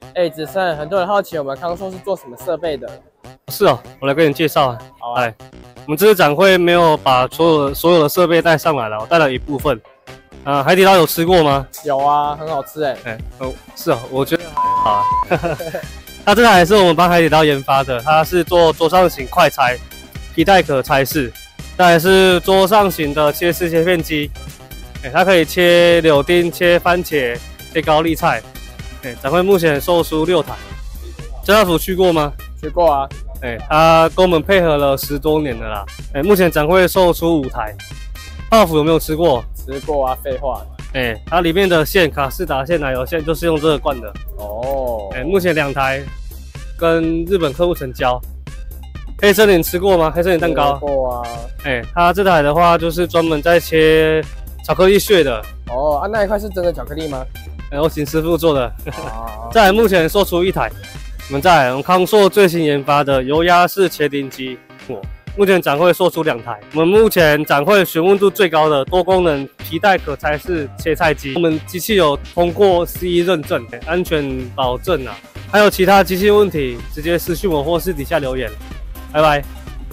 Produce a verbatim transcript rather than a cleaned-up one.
哎，子胜，很多人好奇我们康硕是做什么设备的？ 是哦，我来跟你介绍啊。 好啊。 来，我们这次展会没有把所有的所有的设备带上来了，我带了一部分。啊、呃，海底捞有吃过吗？ 有啊，很好吃哎。 哎，哦，是哦，我觉得还好啊。它这台是我们帮海底捞研发的，它是做桌上型快拆，皮带可拆式，再来是桌上型的切丝切片机。哎，它可以切柳丁、切番茄、切高丽菜。哎，展会目前售出六台。家乐福去过吗？ 去过啊。 哎，他跟我们配合了十多年了啦。哎，目前展会售出五台。泡芙有没有吃过？ 吃过啊，废话。 哎，它里面的线，卡士达线、奶油线就是用这个灌的。 哦。哎， 目前两台跟日本客户成交。黑森林吃过吗？黑森林蛋糕。 吃过啊。 哎，它这台的话就是专门在切巧克力屑的。 哦，啊，那一块是真的巧克力吗？ 哎，我请师傅做的。 哦。 再来，目前售出一台。我们再来，我们康硕最新研发的油压式切丁机，我目前展会售出两台。我们目前展会询问度最高的多功能皮带可拆式切菜机，我们机器有通过 C E 认证，安全保证啊。还有其他机器问题，直接私讯我或是底下留言。拜拜。